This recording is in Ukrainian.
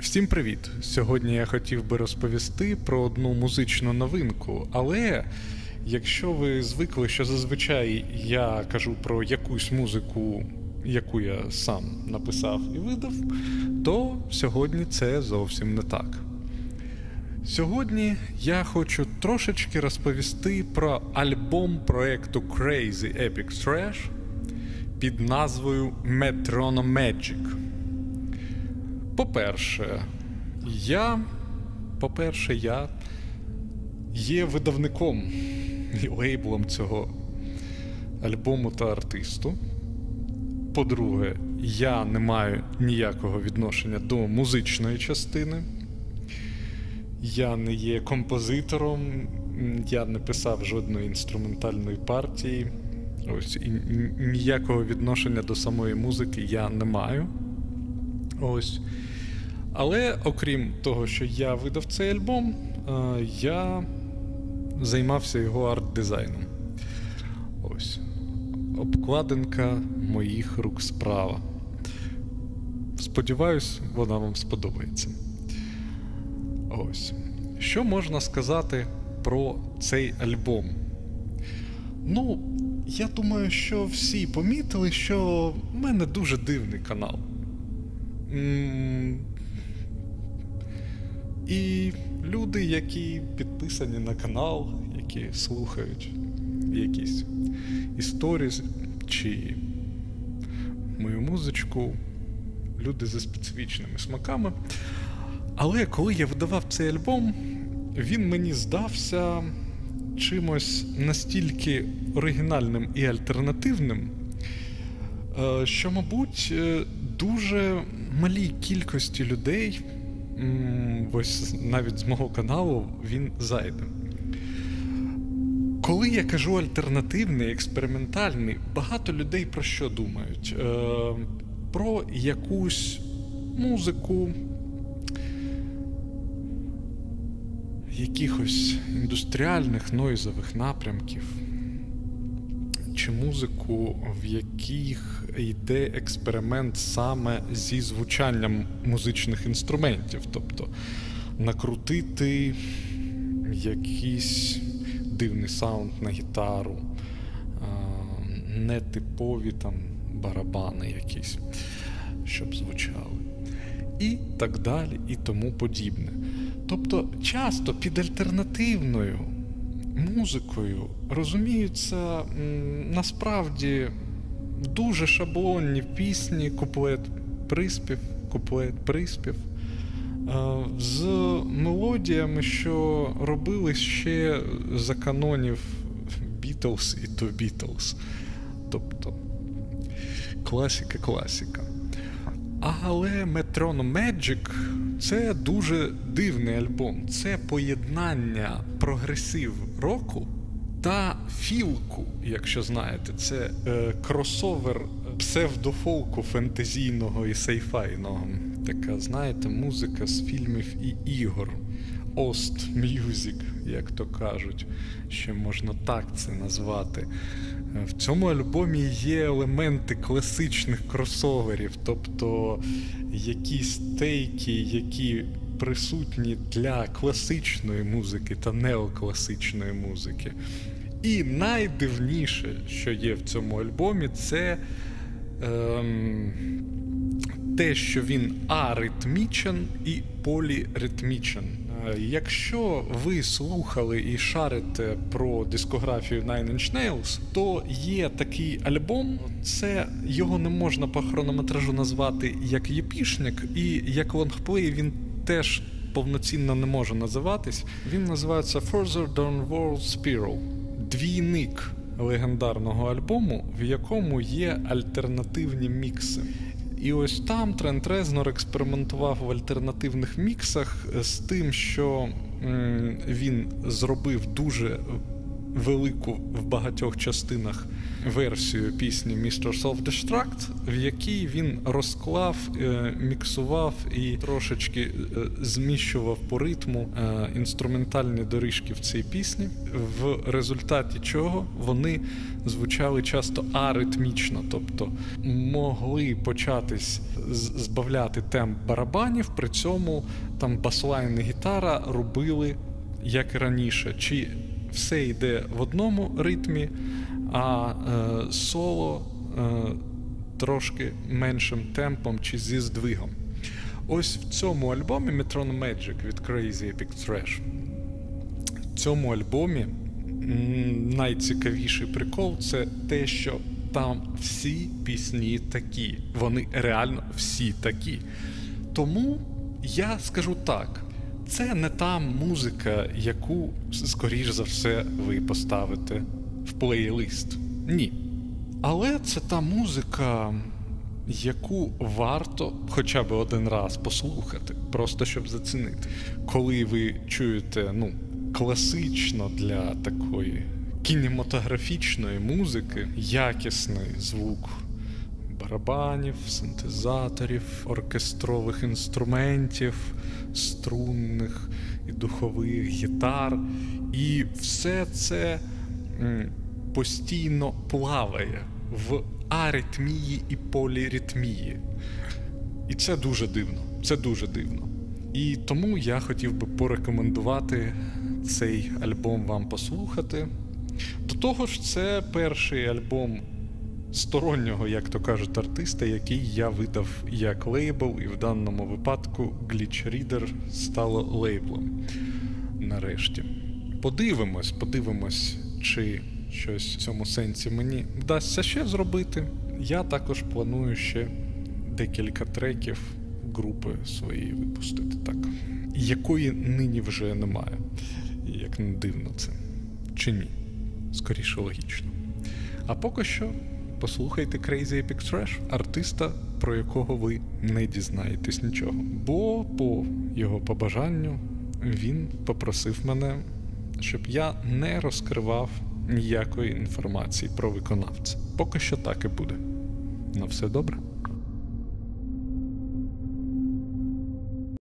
Всім привіт! Сьогодні я хотів би розповісти про одну музичну новинку, але якщо ви звикли, що зазвичай я кажу про якусь музику, яку я сам написав і видав, то сьогодні це зовсім не так. Сьогодні я хочу трошечки розповісти про альбом проекту Crazy Epic Trash під назвою Metronome Magic. По-перше, я є видавником і лейблом цього альбому та артисту. По-друге, я не маю ніякого відношення до музичної частини. Я не є композитором, я не писав жодної інструментальної партії. Ось, і ніякого відношення до самої музики я не маю. Ось. Але, окрім того, що я видав цей альбом, я займався його арт-дизайном. Ось. Обкладинка моїх рук справа. Сподіваюсь, вона вам сподобається. Ось. Що можна сказати про цей альбом? Ну, я думаю, що всі помітили, що в мене дуже дивний канал. І люди, які підписані на канал, які слухають якісь історії чи мою музичку, люди зі специфічними смаками. Але коли я видавав цей альбом, він мені здався чимось настільки оригінальним і альтернативним, що, мабуть, дуже малій кількості людей, ось навіть з мого каналу, він зайде. Коли я кажу альтернативний, експериментальний, багато людей про що думають? Про якусь музику, якихось індустріальних, нойзових напрямків, чи музику, в яких йде експеримент саме зі звучанням музичних інструментів. Тобто накрутити якийсь дивний саунд на гітару, нетипові там барабани якісь, щоб звучали. І так далі, і тому подібне. Тобто часто під альтернативною музикою розуміються насправді дуже шаблонні пісні, куплет-приспів, куплет-приспів, з мелодіями, що робили ще за канонів Beatles і то Beatles. Тобто класика. Але Metronome Magic – це дуже дивний альбом. Це поєднання прогресив-року та філку, якщо знаєте. Це кросовер псевдофолку фентезійного і сейфайного. Така, знаєте, музика з фільмів і ігор. Ост-мюзик, як то кажуть, ще можна так це назвати. В цьому альбомі є елементи класичних кросоверів, тобто якісь тейки, які присутні для класичної музики та неокласичної музики. І найдивніше, що є в цьому альбомі, це те, що він аритмічен і поліритмічен. Якщо ви слухали і шарите про дискографію Nine Inch Nails, то є такий альбом, його не можна по хронометражу назвати як єпішник, і як лонгплей він теж повноцінно не може називатись. Він називається Further Downward Spiral. Двійник легендарного альбому, в якому є альтернативні мікси. І ось там Трент Резнор експериментував в альтернативних міксах з тим, що він зробив дуже велику в багатьох частинах версію пісні Mr. Self-Destruct, в якій він розклав, міксував і трошечки зміщував по ритму інструментальні доріжки в цій пісні, в результаті чого вони звучали часто аритмічно, тобто могли початись збавляти темп барабанів, при цьому там баслайн і гітара робили як і раніше, чи все йде в одному ритмі, а соло трошки меншим темпом чи зі здвигом. Ось в цьому альбомі Metronome Magic від Crazy Epic Trash, в цьому альбомі найцікавіший прикол – це те, що там всі пісні такі. Вони реально всі такі. Тому я скажу так. Це не та музика, яку, скоріш за все, ви поставите в плейлист. Ні. Але це та музика, яку варто хоча б один раз послухати, просто щоб зацінити. Коли ви чуєте, класично для такої кінематографічної музики якісний звук барабанів, синтезаторів, оркестрових інструментів, струнних і духових гітар. І все це постійно плаває в аритмії і поліритмії. І це дуже дивно. Це дуже дивно. І тому я хотів би порекомендувати цей альбом вам послухати. До того ж, це перший альбом стороннього, як то кажуть, артиста, який я видав як лейбл, і в даному випадку Glitch Reader стало лейблом. Нарешті. Подивимось, чи щось в цьому сенсі мені вдасться ще зробити. Я також планую ще декілька треків групи своєї випустити, так. Якої нині вже немає. Як не дивно це. Чи ні? Скоріше логічно. А поки що послухайте Crazy Epic Trash, артиста, про якого ви не дізнаєтесь нічого. Бо по його побажанню він попросив мене, щоб я не розкривав ніякої інформації про виконавця. Поки що так і буде. На все добре.